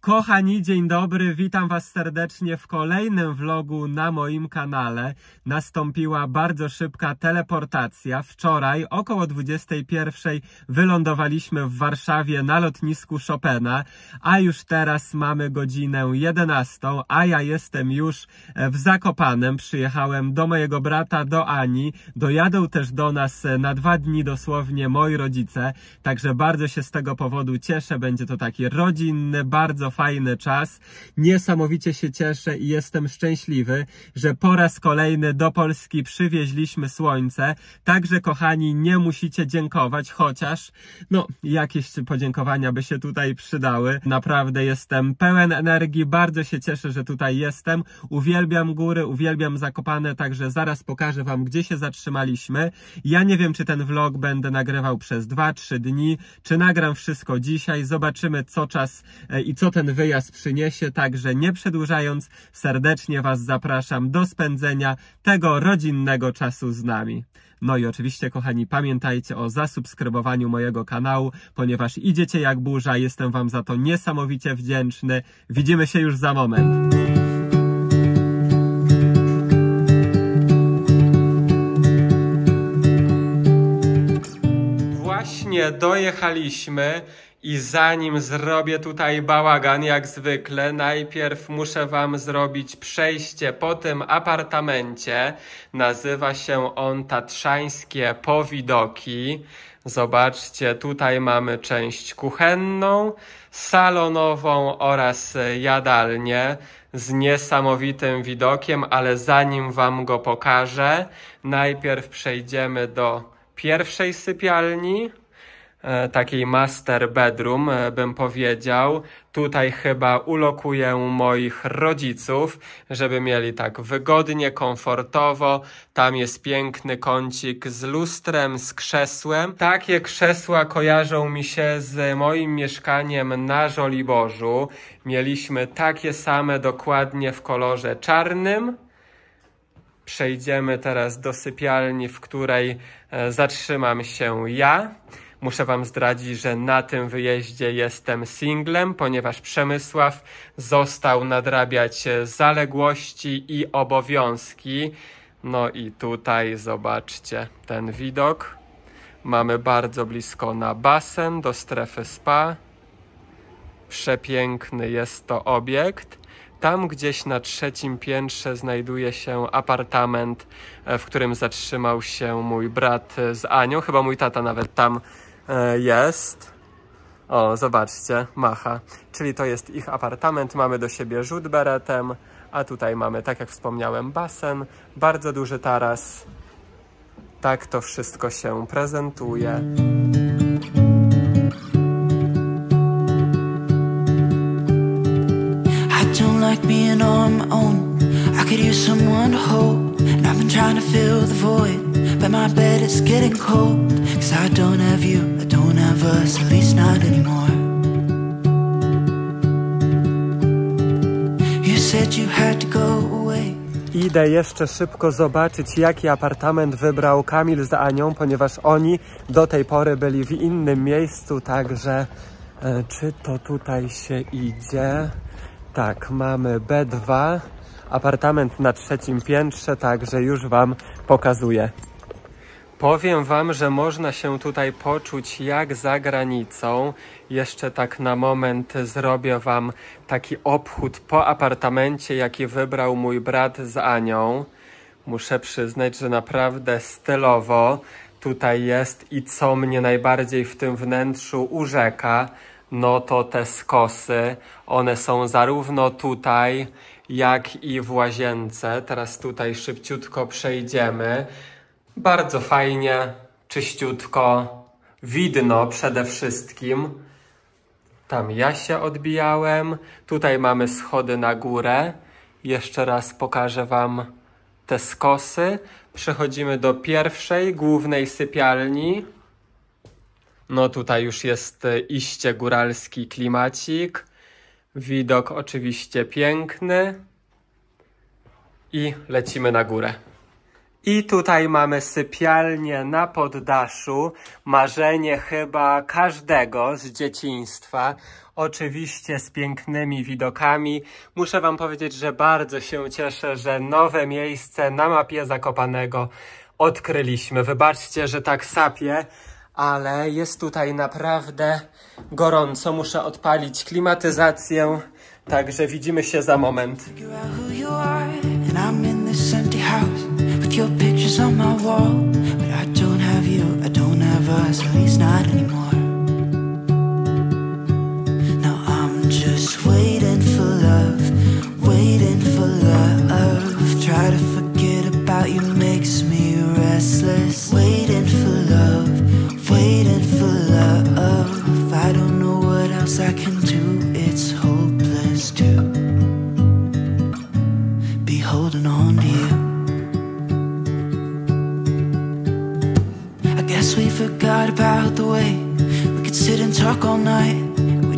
Kochani, dzień dobry, witam was serdecznie w kolejnym vlogu na moim kanale. Nastąpiła bardzo szybka teleportacja. Wczoraj około 21:00 wylądowaliśmy w Warszawie na lotnisku Chopina, a już teraz mamy godzinę 11:00, a ja jestem już w Zakopanem. Przyjechałem do mojego brata, do Ani. Dojadą też do nas na 2 dni dosłownie moi rodzice, także bardzo się z tego powodu cieszę. Będzie to taki rodzinny, bardzo fajny czas. Niesamowicie się cieszę i jestem szczęśliwy, że po raz kolejny do Polski przywieźliśmy słońce. Także kochani, nie musicie dziękować, chociaż no jakieś podziękowania by się tutaj przydały. Naprawdę jestem pełen energii, bardzo się cieszę, że tutaj jestem. Uwielbiam góry, uwielbiam Zakopane, także zaraz pokażę wam, gdzie się zatrzymaliśmy. Ja nie wiem, czy ten vlog będę nagrywał przez 2-3 dni, czy nagram wszystko dzisiaj. Zobaczymy, co czas i co ten wyjazd przyniesie, także nie przedłużając, serdecznie was zapraszam do spędzenia tego rodzinnego czasu z nami. No i oczywiście, kochani, pamiętajcie o zasubskrybowaniu mojego kanału, ponieważ idziecie jak burza, jestem wam za to niesamowicie wdzięczny. Widzimy się już za moment. Właśnie dojechaliśmy i zanim zrobię tutaj bałagan jak zwykle, najpierw muszę wam zrobić przejście po tym apartamencie. Nazywa się on Tatrzańskie Powidoki. Zobaczcie, tutaj mamy część kuchenną, salonową oraz jadalnię z niesamowitym widokiem, ale zanim wam go pokażę, najpierw przejdziemy do pierwszej sypialni, takiej master bedroom, bym powiedział. Tutaj chyba ulokuję moich rodziców, żeby mieli tak wygodnie, komfortowo. Tam jest piękny kącik z lustrem, z krzesłem. Takie krzesła kojarzą mi się z moim mieszkaniem na Żoliborzu. Mieliśmy takie same dokładnie w kolorze czarnym. Przejdziemy teraz do sypialni, w której zatrzymam się ja. Muszę wam zdradzić, że na tym wyjeździe jestem singlem, ponieważ Przemysław został nadrabiać zaległości i obowiązki. No i tutaj zobaczcie ten widok. Mamy bardzo blisko na basen, do strefy spa. Przepiękny jest to obiekt. Tam gdzieś na 3. piętrze znajduje się apartament, w którym zatrzymał się mój brat z Anią. Chyba mój tata nawet tam jest. O, zobaczcie, macha. Czyli to jest ich apartament. Mamy do siebie rzut beretem, a tutaj mamy, tak jak wspomniałem, basen, bardzo duży taras. Tak to wszystko się prezentuje. Like being on my own, I could use someone to hold. And I've been trying to fill the void, but my bed is getting cold. Cause I don't have you, I don't have us, at least not anymore. You said you had to go away. Idę jeszcze szybko zobaczyć, jaki apartament wybrał Kamil z Anią, ponieważ oni do tej pory byli w innym miejscu, także czy to tutaj się idzie? Tak, mamy B2, apartament na 3. piętrze, także już wam pokazuję. Powiem wam, że można się tutaj poczuć jak za granicą. Jeszcze tak na moment zrobię wam taki obchód po apartamencie, jaki wybrał mój brat z Anią. Muszę przyznać, że naprawdę stylowo tutaj jest i co mnie najbardziej w tym wnętrzu urzeka, no to te skosy, one są zarówno tutaj, jak i w łazience. Teraz tutaj szybciutko przejdziemy. Bardzo fajnie, czyściutko, widno przede wszystkim. Tam ja się odbijałem. Tutaj mamy schody na górę. Jeszcze raz pokażę wam te skosy. Przechodzimy do pierwszej, głównej sypialni. No tutaj już jest iście góralski klimacik. Widok oczywiście piękny. I lecimy na górę. I tutaj mamy sypialnię na poddaszu. Marzenie chyba każdego z dzieciństwa. Oczywiście z pięknymi widokami. Muszę wam powiedzieć, że bardzo się cieszę, że nowe miejsce na mapie Zakopanego odkryliśmy. Wybaczcie, że tak sapię, ale jest tutaj naprawdę gorąco. Muszę odpalić klimatyzację, także widzimy się za moment. Just waiting for love, waiting for love. Try to forget about you makes me restless. Waiting for love, waiting for love. I don't know what else I can do. It's hopeless to be holding on to you. I guess we forgot about the way we could sit and talk all night.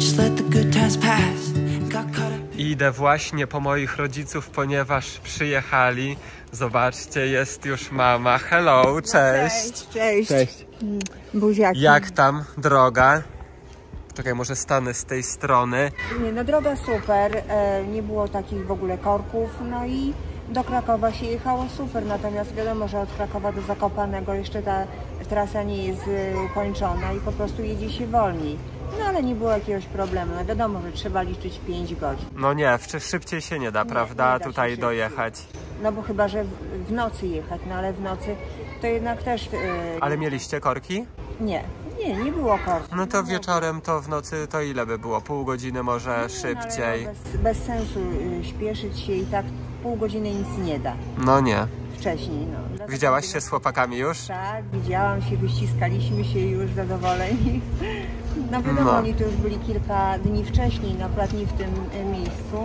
Idę właśnie po moich rodziców, ponieważ przyjechali. Zobaczcie, jest już mama. Hello, cześć. Cześć. Cześć. Buziaki. Jak tam droga? Czekaj, może stanę z tej strony. Nie, no droga super, nie było takich w ogóle korków, no i do Krakowa się jechało super, natomiast wiadomo, że od Krakowa do Zakopanego jeszcze ta trasa nie jest ukończona i po prostu jedzie się wolniej. No ale nie było jakiegoś problemu, no wiadomo, że trzeba liczyć 5 godzin. No nie, szybciej się nie da, prawda, nie da tutaj dojechać. No bo chyba, że w nocy jechać, no ale w nocy to jednak też... Ale mieliście korki? Nie było korków. No to wieczorem, to w nocy to ile by było? Pół godziny może szybciej? No, bez sensu śpieszyć się i tak pół godziny nic nie da. No nie. Wcześniej, no. Widziałaś się z chłopakami już? Tak, widziałam się, wyściskaliśmy się już zadowoleni. No wiadomo, oni tu już byli kilka dni wcześniej, no akurat nie w tym miejscu,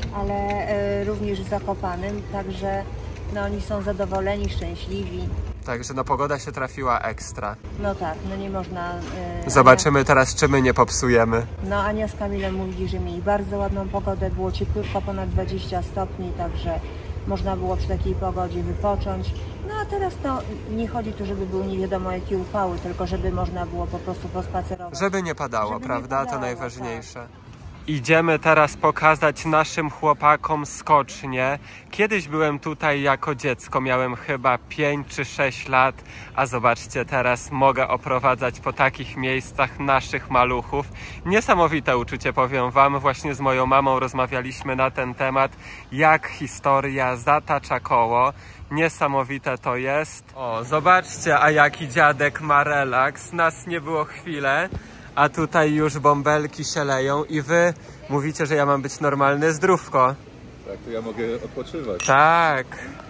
ale również w Zakopanem, także no oni są zadowoleni, szczęśliwi. Także no pogoda się trafiła ekstra. No tak, no nie można... Zobaczymy teraz, czy my nie popsujemy. No Ania z Kamilem mówili, że mieli bardzo ładną pogodę, było cieplutko, ponad 20 stopni, także można było przy takiej pogodzie wypocząć. No a teraz no, nie chodzi tu, żeby były nie wiadomo jakie upały, tylko żeby można było po prostu pospacerować. Żeby nie padało, żeby prawda? Nie padało, to najważniejsze. Tak. Idziemy teraz pokazać naszym chłopakom skocznię. Kiedyś byłem tutaj jako dziecko, miałem chyba 5 czy 6 lat, a zobaczcie, teraz mogę oprowadzać po takich miejscach naszych maluchów. Niesamowite uczucie, powiem wam. Właśnie z moją mamą rozmawialiśmy na ten temat, jak historia zatacza koło. Niesamowite to jest. O, zobaczcie, a jaki dziadek ma relaks. Nas nie było chwilę, a tutaj już bąbelki się leją i wy mówicie, że ja mam być normalny, zdrówko. Tak, to ja mogę odpoczywać. Tak.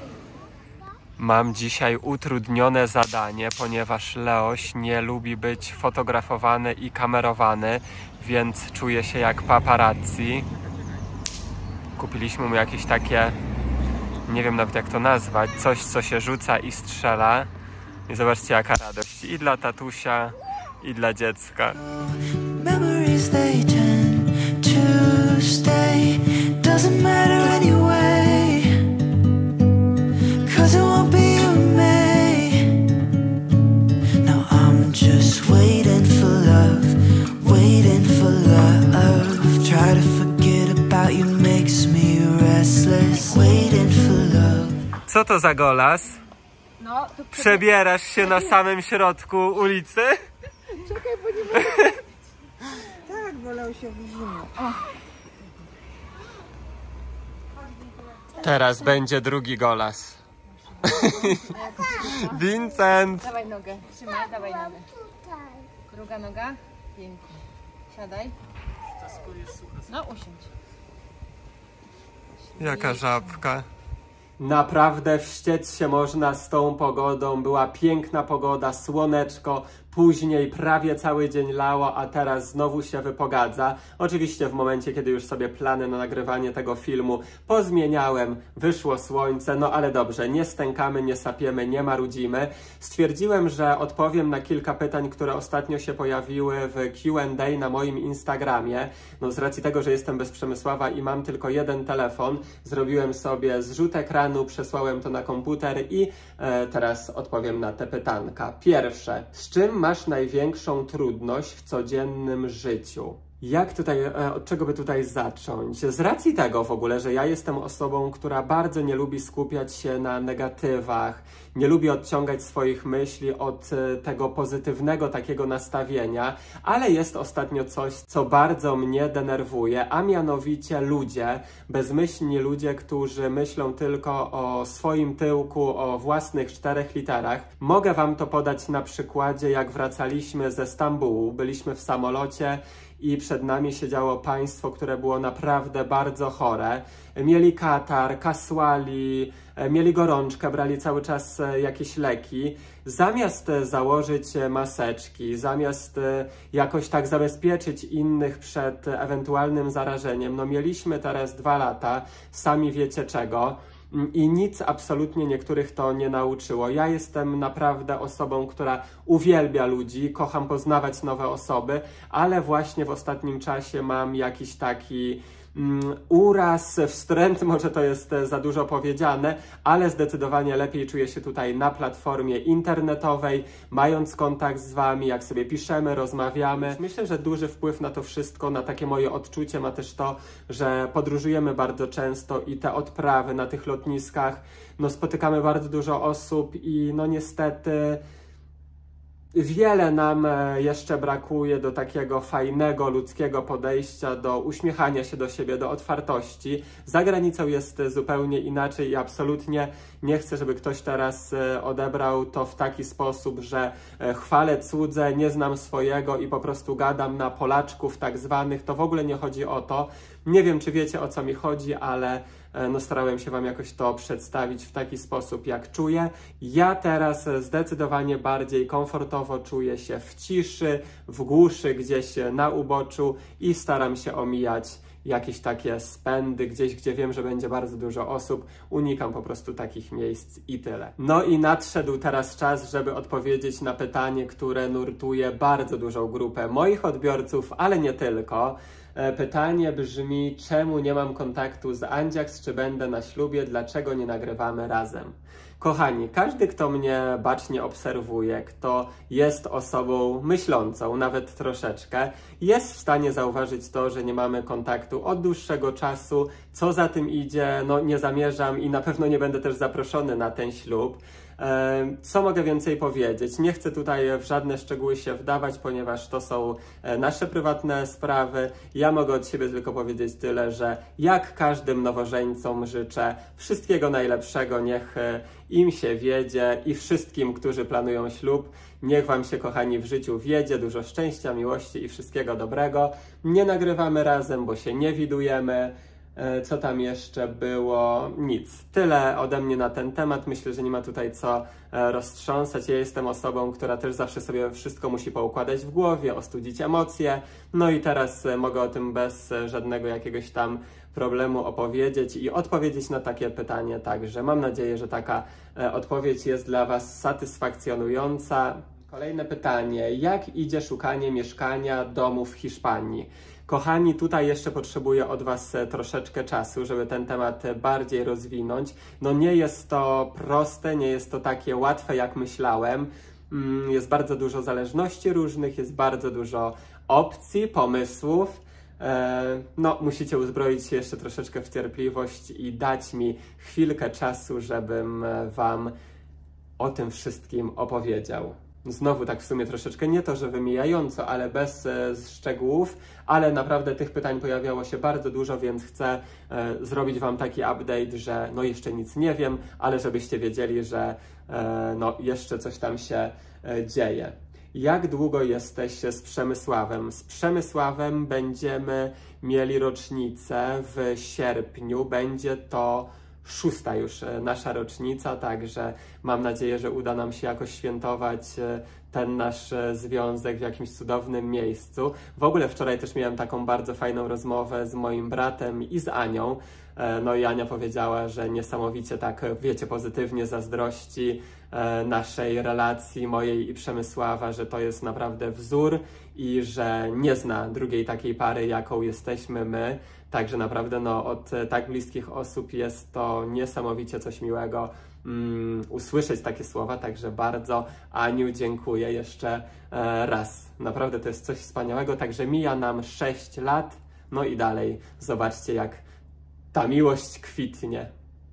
Mam dzisiaj utrudnione zadanie, ponieważ Leoś nie lubi być fotografowany i kamerowany, więc czuje się jak paparazzi. Kupiliśmy mu jakieś takie, nie wiem nawet jak to nazwać, coś co się rzuca i strzela. I zobaczcie jaka radość i dla tatusia, i dla dziecka. Memories they tend to stay. Doesn't matter anyway, 'cause it won't be you and me. Now I'm just waiting for love, waiting for love. Try to forget about you makes me restless. Waiting for love. Co to za golas? No, to Przebierasz się na samym środku ulicy? czekaj, bo nie mogę. Tak, wolał się w zimno. Teraz będzie drugi golas. Vincent! Dawaj nogę, trzymaj, dawaj nogę. Druga noga, pięknie. Siadaj. No usiądź. Jaka żabka. Naprawdę wściec się można z tą pogodą. Była piękna pogoda, słoneczko, później prawie cały dzień lało, a teraz znowu się wypogadza. Oczywiście w momencie, kiedy już sobie plany na nagrywanie tego filmu pozmieniałem, wyszło słońce, no ale dobrze, nie stękamy, nie sapiemy, nie marudzimy. Stwierdziłem, że odpowiem na kilka pytań, które ostatnio się pojawiły w Q&A na moim Instagramie. No z racji tego, że jestem bez Przemysława i mam tylko jeden telefon, zrobiłem sobie zrzut ekranu, przesłałem to na komputer i teraz odpowiem na te pytanka. Pierwsze, z czym masz największą trudność w codziennym życiu? Jak tutaj, od czego by tutaj zacząć? Z racji tego w ogóle, że ja jestem osobą, która bardzo nie lubi skupiać się na negatywach, nie lubi odciągać swoich myśli od tego pozytywnego takiego nastawienia, ale jest ostatnio coś, co bardzo mnie denerwuje, a mianowicie ludzie, bezmyślni ludzie, którzy myślą tylko o swoim tyłku, o własnych 4 literach. Mogę wam to podać na przykładzie, jak wracaliśmy ze Stambułu, byliśmy w samolocie i przed nami siedziało państwo, które było naprawdę bardzo chore. Mieli katar, kasłali, mieli gorączkę, brali cały czas jakieś leki. Zamiast założyć maseczki, zamiast jakoś tak zabezpieczyć innych przed ewentualnym zarażeniem, no mieliśmy teraz 2 lata, sami wiecie czego. I nic absolutnie niektórych to nie nauczyło. Ja jestem naprawdę osobą, która uwielbia ludzi, kocham poznawać nowe osoby, ale właśnie w ostatnim czasie mam jakiś taki uraz, wstręt, może to jest za dużo powiedziane, ale zdecydowanie lepiej czuję się tutaj na platformie internetowej, mając kontakt z wami, jak sobie piszemy, rozmawiamy. Myślę, że duży wpływ na to wszystko, na takie moje odczucie ma też to, że podróżujemy bardzo często i te odprawy na tych lotniskach, no spotykamy bardzo dużo osób i no niestety wiele nam jeszcze brakuje do takiego fajnego, ludzkiego podejścia, do uśmiechania się do siebie, do otwartości. Za granicą jest zupełnie inaczej i absolutnie nie chcę, żeby ktoś teraz odebrał to w taki sposób, że chwalę cudze, nie znam swojego i po prostu gadam na Polaczków tak zwanych. To w ogóle nie chodzi o to. Nie wiem, czy wiecie, o co mi chodzi, ale no starałem się wam jakoś to przedstawić w taki sposób, jak czuję. Ja teraz zdecydowanie bardziej komfortowo czuję się w ciszy, w głuszy, gdzieś na uboczu i staram się omijać jakieś takie spędy gdzieś, gdzie wiem, że będzie bardzo dużo osób. Unikam po prostu takich miejsc i tyle. No i nadszedł teraz czas, żeby odpowiedzieć na pytanie, które nurtuje bardzo dużą grupę moich odbiorców, ale nie tylko. Pytanie brzmi, czemu nie mam kontaktu z Andziaks, czy będę na ślubie, dlaczego nie nagrywamy razem? Kochani, każdy, kto mnie bacznie obserwuje, kto jest osobą myślącą, nawet troszeczkę, jest w stanie zauważyć to, że nie mamy kontaktu od dłuższego czasu. Co za tym idzie, no nie zamierzam i na pewno nie będę też zaproszony na ten ślub. Co mogę więcej powiedzieć? Nie chcę tutaj w żadne szczegóły się wdawać, ponieważ to są nasze prywatne sprawy. Ja mogę od siebie tylko powiedzieć tyle, że jak każdym nowożeńcom życzę wszystkiego najlepszego, niech im się wiedzie i wszystkim, którzy planują ślub, niech wam się, kochani, w życiu wiedzie, dużo szczęścia, miłości i wszystkiego dobrego. Nie nagrywamy razem, bo się nie widujemy. Co tam jeszcze było? Nic. Tyle ode mnie na ten temat. Myślę, że nie ma tutaj co roztrząsać. Ja jestem osobą, która też zawsze sobie wszystko musi poukładać w głowie, ostudzić emocje. No i teraz mogę o tym bez żadnego jakiegoś tam problemu opowiedzieć i odpowiedzieć na takie pytanie. Także mam nadzieję, że taka odpowiedź jest dla was satysfakcjonująca. Kolejne pytanie. Jak idzie szukanie mieszkania, domu w Hiszpanii? Kochani, tutaj jeszcze potrzebuję od was troszeczkę czasu, żeby ten temat bardziej rozwinąć. No nie jest to proste, nie jest to takie łatwe, jak myślałem. Jest bardzo dużo zależności różnych, jest bardzo dużo opcji, pomysłów. No, musicie uzbroić się jeszcze troszeczkę w cierpliwość i dać mi chwilkę czasu, żebym wam o tym wszystkim opowiedział. Znowu tak w sumie troszeczkę nie to, że wymijająco, ale bez szczegółów, ale naprawdę tych pytań pojawiało się bardzo dużo, więc chcę zrobić wam taki update, że no jeszcze nic nie wiem, ale żebyście wiedzieli, że no jeszcze coś tam się dzieje. Jak długo jesteś z Przemysławem? Z Przemysławem będziemy mieli rocznicę w sierpniu, będzie to 6. już nasza rocznica, także mam nadzieję, że uda nam się jakoś świętować ten nasz związek w jakimś cudownym miejscu. W ogóle wczoraj też miałem taką bardzo fajną rozmowę z moim bratem i z Anią. No i Ania powiedziała, że niesamowicie tak, wiecie, pozytywnie zazdrości naszej relacji, mojej i Przemysława, że to jest naprawdę wzór i że nie zna drugiej takiej pary, jaką jesteśmy my. Także naprawdę no, od tak bliskich osób jest to niesamowicie coś miłego usłyszeć takie słowa, także bardzo Aniu dziękuję jeszcze raz. Naprawdę to jest coś wspaniałego, także mija nam 6 lat, no i dalej zobaczcie jak ta miłość kwitnie.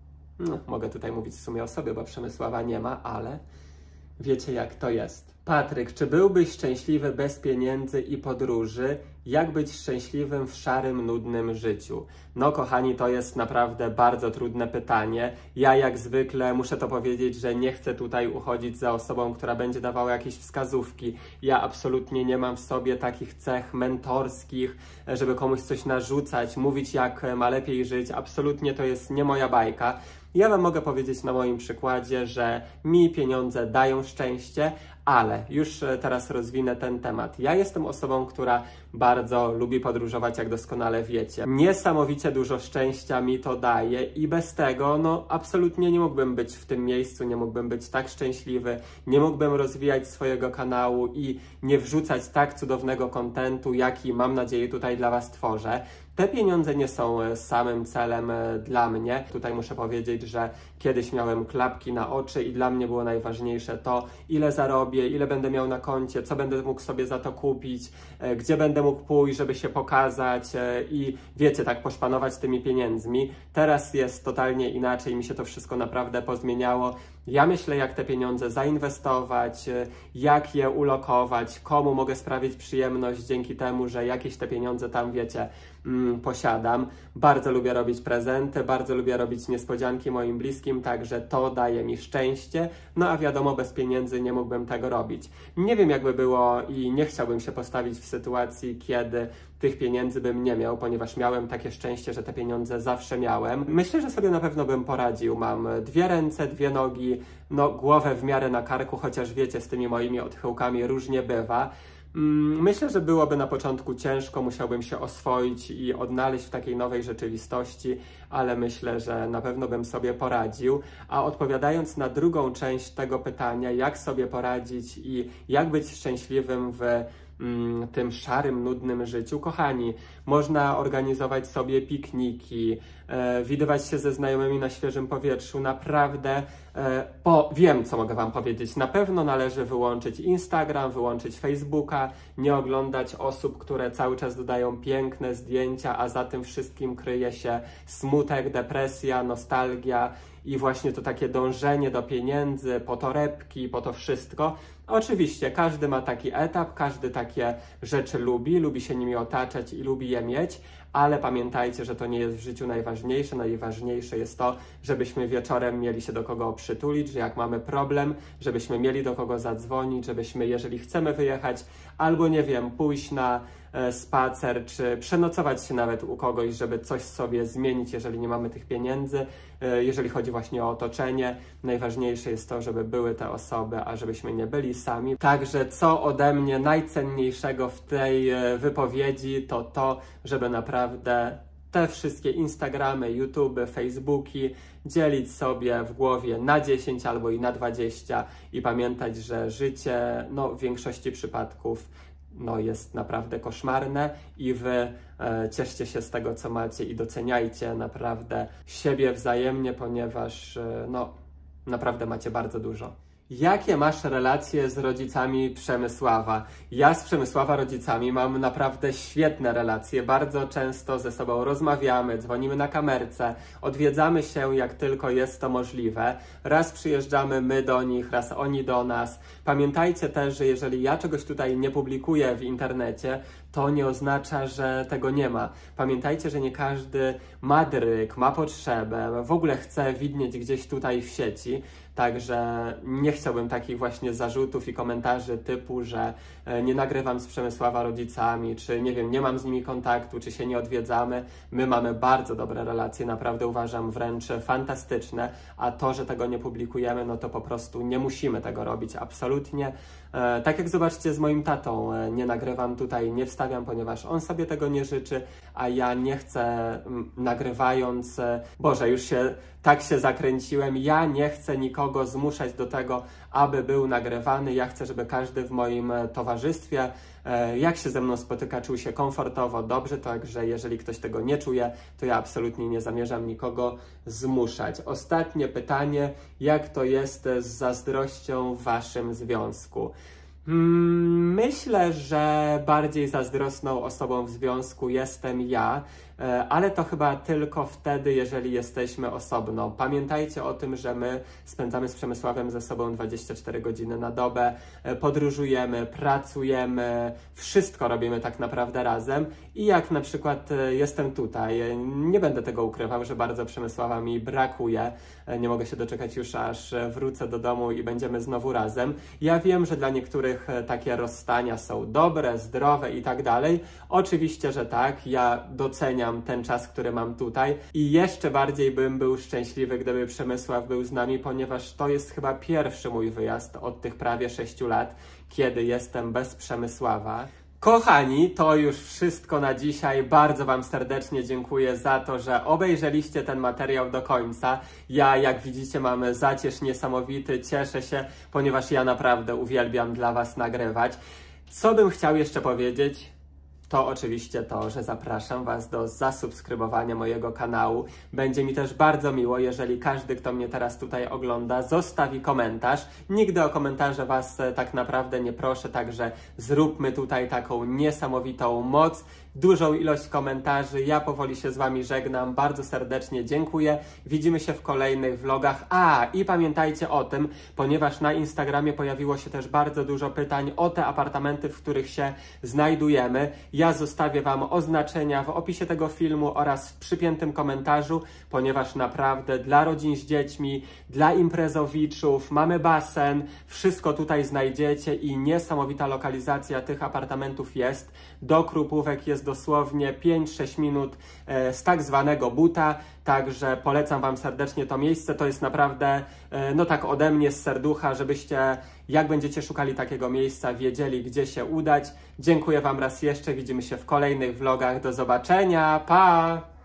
No, mogę tutaj mówić w sumie o sobie, bo Przemysława nie ma, ale wiecie jak to jest. Patryk, czy byłbyś szczęśliwy bez pieniędzy i podróży? Jak być szczęśliwym w szarym, nudnym życiu? No kochani, to jest naprawdę bardzo trudne pytanie. Ja jak zwykle muszę to powiedzieć, że nie chcę tutaj uchodzić za osobą, która będzie dawała jakieś wskazówki. Ja absolutnie nie mam w sobie takich cech mentorskich, żeby komuś coś narzucać, mówić jak ma lepiej żyć. Absolutnie to jest nie moja bajka. Ja wam mogę powiedzieć na moim przykładzie, że mi pieniądze dają szczęście, ale już teraz rozwinę ten temat. Ja jestem osobą, która bardzo lubi podróżować, jak doskonale wiecie. Niesamowicie dużo szczęścia mi to daje i bez tego, no absolutnie nie mógłbym być w tym miejscu, nie mógłbym być tak szczęśliwy, nie mógłbym rozwijać swojego kanału i nie wrzucać tak cudownego kontentu, jaki mam nadzieję tutaj dla was tworzę. Te pieniądze nie są samym celem dla mnie. Tutaj muszę powiedzieć, że kiedyś miałem klapki na oczy i dla mnie było najważniejsze to, ile zarobię, ile będę miał na koncie, co będę mógł sobie za to kupić, gdzie będę mógł pójść, żeby się pokazać i wiecie, tak poszpanować tymi pieniędzmi. Teraz jest totalnie inaczej, mi się to wszystko naprawdę pozmieniało. Ja myślę, jak te pieniądze zainwestować, jak je ulokować, komu mogę sprawić przyjemność dzięki temu, że jakieś te pieniądze tam, wiecie, posiadam. Bardzo lubię robić prezenty, bardzo lubię robić niespodzianki moim bliskim, także to daje mi szczęście. No a wiadomo, bez pieniędzy nie mógłbym tego robić. Nie wiem, jakby było i nie chciałbym się postawić w sytuacji, kiedy tych pieniędzy bym nie miał, ponieważ miałem takie szczęście, że te pieniądze zawsze miałem. Myślę, że sobie na pewno bym poradził. Mam 2 ręce, 2 nogi, no głowę w miarę na karku, chociaż wiecie, z tymi moimi odchyłkami różnie bywa. Myślę, że byłoby na początku ciężko, musiałbym się oswoić i odnaleźć w takiej nowej rzeczywistości, ale myślę, że na pewno bym sobie poradził. A odpowiadając na drugą część tego pytania, jak sobie poradzić i jak być szczęśliwym w tym szarym, nudnym życiu. Kochani, można organizować sobie pikniki, widywać się ze znajomymi na świeżym powietrzu. Naprawdę, wiem, co mogę wam powiedzieć. Na pewno należy wyłączyć Instagram, wyłączyć Facebooka, nie oglądać osób, które cały czas dodają piękne zdjęcia, a za tym wszystkim kryje się smutek, depresja, nostalgia i właśnie to takie dążenie do pieniędzy, po torebki, po to wszystko. Oczywiście, każdy ma taki etap, każdy takie rzeczy lubi się nimi otaczać i lubi je mieć, ale pamiętajcie, że to nie jest w życiu najważniejsze. Najważniejsze jest to, żebyśmy wieczorem mieli się do kogo przytulić, że jak mamy problem, żebyśmy mieli do kogo zadzwonić, żebyśmy, jeżeli chcemy wyjechać, albo nie wiem, pójść na spacer, czy przenocować się nawet u kogoś, żeby coś sobie zmienić, jeżeli nie mamy tych pieniędzy. Jeżeli chodzi właśnie o otoczenie, najważniejsze jest to, żeby były te osoby, a żebyśmy nie byli sami. Także co ode mnie najcenniejszego w tej wypowiedzi, to to, żeby naprawdę te wszystkie Instagramy, YouTube, Facebooki dzielić sobie w głowie na 10 albo i na 20 i pamiętać, że życie, no w większości przypadków no jest naprawdę koszmarne i wy cieszcie się z tego, co macie i doceniajcie naprawdę siebie wzajemnie, ponieważ no naprawdę macie bardzo dużo. Jakie masz relacje z rodzicami Przemysława? Ja z Przemysława rodzicami mam naprawdę świetne relacje. Bardzo często ze sobą rozmawiamy, dzwonimy na kamerce, odwiedzamy się jak tylko jest to możliwe. Raz przyjeżdżamy my do nich, raz oni do nas. Pamiętajcie też, że jeżeli ja czegoś tutaj nie publikuję w internecie, to nie oznacza, że tego nie ma. Pamiętajcie, że nie każdy ma dryg, ma potrzebę, w ogóle chce widnieć gdzieś tutaj w sieci. Także nie chciałbym takich właśnie zarzutów i komentarzy typu, że nie nagrywam z Przemysława rodzicami, czy nie wiem, nie mam z nimi kontaktu, czy się nie odwiedzamy. My mamy bardzo dobre relacje, naprawdę uważam wręcz fantastyczne, a to, że tego nie publikujemy, no to po prostu nie musimy tego robić, absolutnie. Tak jak zobaczcie z moim tatą, nie nagrywam tutaj, nie wstydzę wstawiam, ponieważ on sobie tego nie życzy, a ja nie chcę nagrywając, Boże, już tak się zakręciłem, ja nie chcę nikogo zmuszać do tego, aby był nagrywany. Ja chcę, żeby każdy w moim towarzystwie, jak się ze mną spotyka, czuł się komfortowo, dobrze, także jeżeli ktoś tego nie czuje, to ja absolutnie nie zamierzam nikogo zmuszać. Ostatnie pytanie, jak to jest z zazdrością w waszym związku? Myślę, że bardziej zazdrosną osobą w związku jestem ja, ale to chyba tylko wtedy, jeżeli jesteśmy osobno. Pamiętajcie o tym, że my spędzamy z Przemysławem ze sobą 24 godziny na dobę, podróżujemy, pracujemy, wszystko robimy tak naprawdę razem i jak na przykład jestem tutaj, nie będę tego ukrywał, że bardzo Przemysława mi brakuje, nie mogę się doczekać już, aż wrócę do domu i będziemy znowu razem. Ja wiem, że dla niektórych takie rozstania są dobre, zdrowe i tak dalej. Oczywiście, że tak, ja doceniam ten czas, który mam tutaj i jeszcze bardziej bym był szczęśliwy, gdyby Przemysław był z nami, ponieważ to jest chyba pierwszy mój wyjazd od tych prawie 6 lat, kiedy jestem bez Przemysława. Kochani, to już wszystko na dzisiaj. Bardzo wam serdecznie dziękuję za to, że obejrzeliście ten materiał do końca. Ja, jak widzicie, mam zacierz niesamowity, cieszę się, ponieważ ja naprawdę uwielbiam dla was nagrywać. Co bym chciał jeszcze powiedzieć? To oczywiście to, że zapraszam was do zasubskrybowania mojego kanału. Będzie mi też bardzo miło, jeżeli każdy, kto mnie teraz tutaj ogląda, zostawi komentarz. Nigdy o komentarze was tak naprawdę nie proszę, także zróbmy tutaj taką niesamowitą moc. Dużą ilość komentarzy. Ja powoli się z wami żegnam. Bardzo serdecznie dziękuję. Widzimy się w kolejnych vlogach. I pamiętajcie o tym, ponieważ na Instagramie pojawiło się też bardzo dużo pytań o te apartamenty, w których się znajdujemy. Ja zostawię wam oznaczenia w opisie tego filmu oraz w przypiętym komentarzu, ponieważ naprawdę dla rodzin z dziećmi, dla imprezowiczów, mamy basen, wszystko tutaj znajdziecie i niesamowita lokalizacja tych apartamentów jest. Do Krupówek jest dosłownie 5-6 minut z tak zwanego buta, także polecam wam serdecznie to miejsce. To jest naprawdę, no tak ode mnie z serducha, żebyście, jak będziecie szukali takiego miejsca, wiedzieli, gdzie się udać. Dziękuję wam raz jeszcze, widzimy się w kolejnych vlogach. Do zobaczenia, pa!